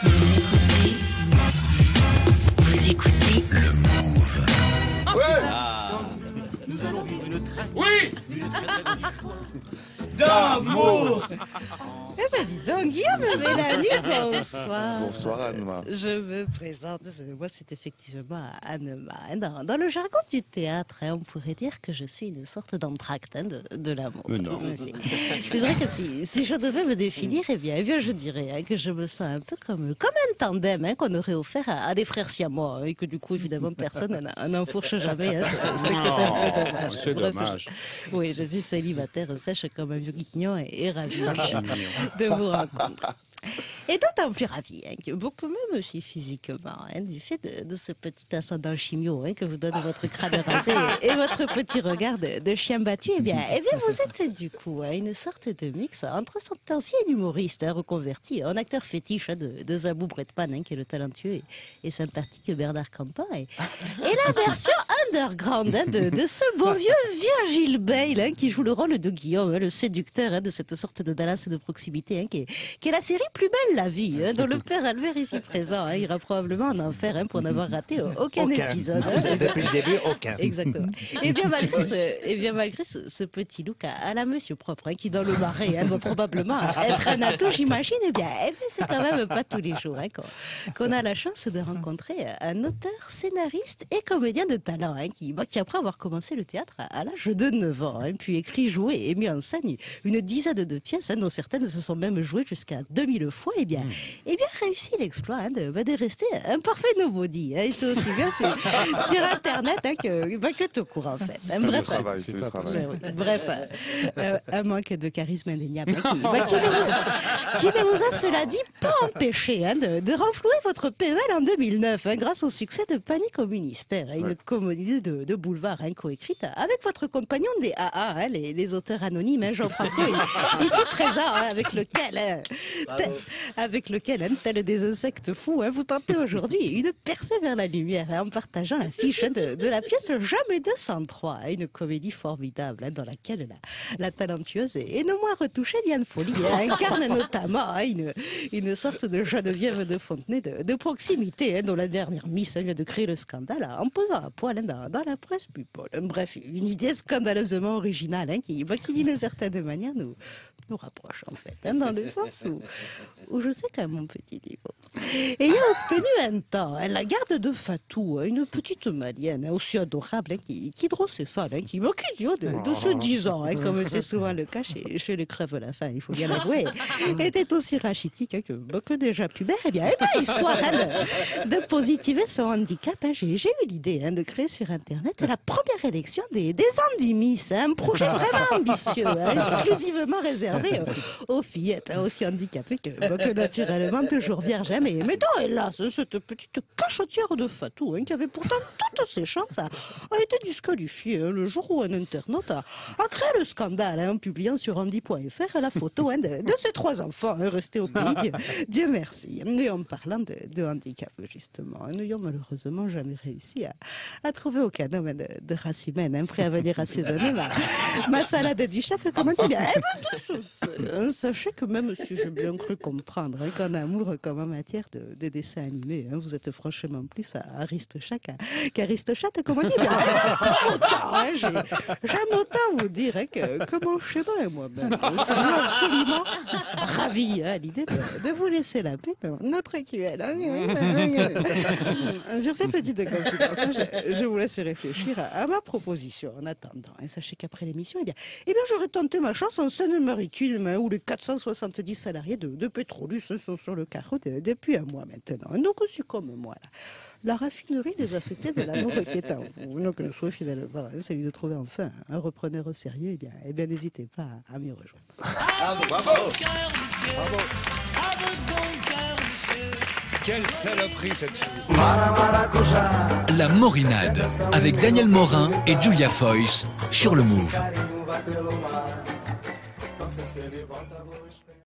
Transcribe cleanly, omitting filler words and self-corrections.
Vous écoutez Le Move. Nous allons vivre une très Oui, d'amour. Eh ben dis donc, Guillaume et Mélanie, bonsoir. Bonsoir Anne-Ma. Je me présente, moi c'est effectivement Anne-Ma. Dans le jargon du théâtre, on pourrait dire que je suis une sorte d'entracte de l'amour. Mais non. C'est vrai que si je devais me définir, eh bien je dirais que je me sens un peu comme un tandem qu'on aurait offert à des frères siamois et que du coup évidemment personne n'enfourche jamais. C'est un peu dommage. C'est Bref, dommage. Oui, je suis célibataire, sèche comme un vieux guignon et ravi de vous rencontrer. Et d'autant plus ravi, que beaucoup même aussi physiquement, du fait de ce petit ascendant chimio que vous donne votre crâne rasé et votre petit regard de chien battu, eh bien vous êtes du coup une sorte de mix entre cet ancien humoriste reconverti en acteur fétiche de Zabou Bretpan, qui est le talentueux et sympathique Bernard Campan, et la version underground de ce bon vieux Virgile Bayle qui joue le rôle de Guillaume, le séducteur de cette sorte de Dallas de proximité, qui est la série Plus belle la vie, dont le père Albert ici présent ira probablement en enfer pour n'avoir raté aucun épisode. Depuis le début, aucun. Exactement. Et bien malgré ce petit look à la monsieur propre, qui dans le marais va probablement être un atout, j'imagine, eh bien c'est quand même pas tous les jours qu'on a la chance de rencontrer un auteur, scénariste et comédien de talent, qui après avoir commencé le théâtre à l'âge de 9 ans, puis écrit, joué et mis en scène une dizaine de pièces, dont certaines se sont même jouées jusqu'à 2000 fois, et bien réussi l'exploit de rester un parfait nobody. Et c'est aussi bien sur Internet que tout court, en fait. Bref, C'est le travail. Bref, un manque de charisme indéniable qui ne vous a, cela dit, pas empêché de renflouer votre PEL en 2009 grâce au succès de Panique au ministère, une comédie de boulevard coécrite avec votre compagnon des AA, les auteurs anonymes, Jean Franco, ici présent, avec lequel, tel des insectes fous, vous tentez aujourd'hui une percée vers la lumière en partageant l'affiche de la pièce Jamais 203, une comédie formidable dans laquelle la talentueuse et non moins retouchée Liane Folly incarne notamment une sorte de Geneviève de Fontenay de proximité, dont la dernière Miss vient de créer le scandale en posant à poil dans la presse people. Bref, une idée scandaleusement originale qui d'une certaine manière nous rapproche en fait, dans le sens où je sais qu'à mon petit niveau, ayant obtenu un temps la garde de Fatou, une petite malienne aussi adorable qui hydrocéphale, qui de ce 10 ans, comme c'est souvent le cas chez les crèves la faim, il faut bien l'avouer, était aussi rachitique que déjà pubère. Eh bien, histoire de positiver son handicap, j'ai eu l'idée de créer sur Internet la première élection des Andy-Miss, un projet vraiment ambitieux, exclusivement réservé aux fillettes aussi handicapées que naturellement toujours vierges. Mais non, hélas, cette petite cachotière de Fatou, qui avait pourtant toutes ses chances, a été disqualifiée le jour où un internaute a créé le scandale en publiant sur Andy.fr la photo de ses 3 enfants restés au pays, Dieu merci. Et en parlant de handicap, justement, nous n'ayons malheureusement jamais réussi à trouver aucun homme de race humaine prêt à venir assaisonner ma salade du chef, comment dire. Sachez que même si j'ai bien cru comprendre qu'en amour comme en matière de dessin animé, vous êtes franchement plus à Aristochat qu'Aristochat, comment dire. J'aime autant vous dire que mon schéma et moi-même sommes absolument ravis à l'idée de vous laisser la paix dans notre QL. Sur ces petites confidences, je vous laisse réfléchir à ma proposition en attendant. Et sachez qu'après l'émission, eh bien, j'aurais tenté ma chance en Seine-Maritime, où les 470 salariés de Petrolus sont sur le carreau depuis un mois maintenant. Donc aussi comme moi, la raffinerie désaffectée de l'amour qui est en vous. Donc soyez fidèle, voilà, celui de trouver enfin un repreneur au sérieux, eh bien n'hésitez pas à m'y rejoindre. Bravo. Quelle saloperie cette fille. La Morinade avec Daniel Morin et Julia Foyce sur le Move.